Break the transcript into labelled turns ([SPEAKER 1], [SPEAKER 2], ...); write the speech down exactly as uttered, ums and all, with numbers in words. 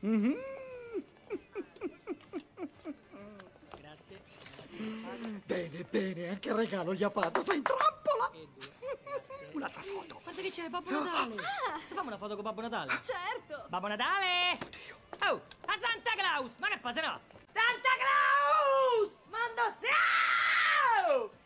[SPEAKER 1] Mm-hmm.
[SPEAKER 2] Grazie.
[SPEAKER 1] Bene, bene, anche il regalo gli ha fatto, sei in trappola!
[SPEAKER 2] E due. Grazie.
[SPEAKER 1] Un'altra foto.
[SPEAKER 2] Guarda che c'è Babbo Natale.
[SPEAKER 3] Ah.
[SPEAKER 2] Se facciamo una foto con Babbo Natale?
[SPEAKER 3] Certo!
[SPEAKER 2] Babbo Natale! Oddio! Oh, a Santa Claus! Ma che fa se no? Santa Claus! Mando ciao!